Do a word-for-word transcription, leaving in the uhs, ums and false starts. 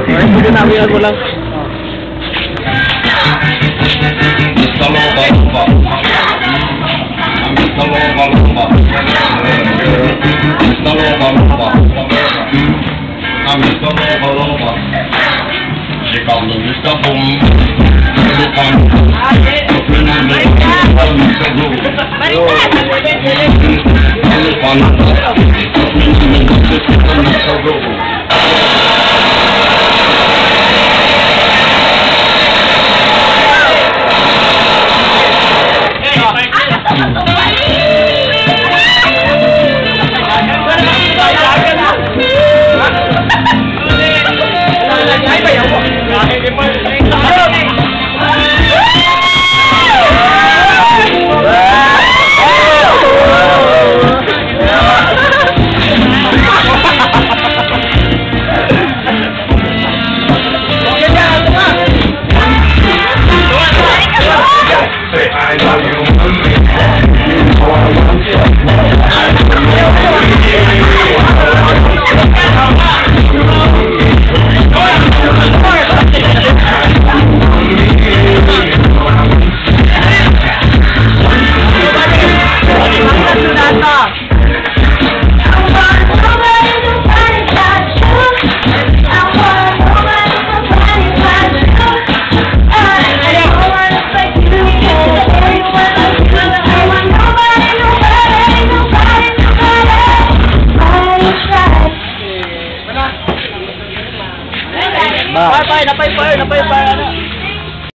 Hindi na namin mo lang. Mista Lomba-Lomba. Mista Lomba-Lomba. Mista Lomba-Lomba. Mista Lomba-Lomba. Jika Mista Bom. Bukan. Bukan. Bye bye, napay fire, napay fire.